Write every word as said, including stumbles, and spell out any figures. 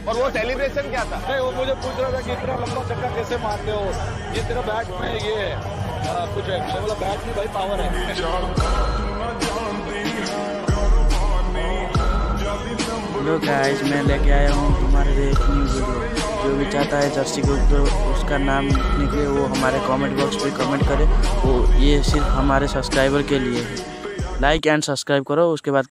और वो सेलिब्रेशन क्या था? नहीं, वो मुझे पूछ रहा था कि इतना लंबा छक्का कैसे मारते हो, ये तेरा बैट में ये है आ, कुछ है। मैं बोला बैट में भाई पावर है। हेलो गाइस, मैं लेके आया हूँ तुम्हारे लिए एक न्यू वीडियो। जो भी चाहता है जर्सी को तो उसका नाम लिखने के लिए वो हमारे कमेंट बॉक्स पे कमेंट करे। वो ये सिर्फ हमारे सब्सक्राइबर के लिए है। लाइक एंड सब्सक्राइब करो, उसके बाद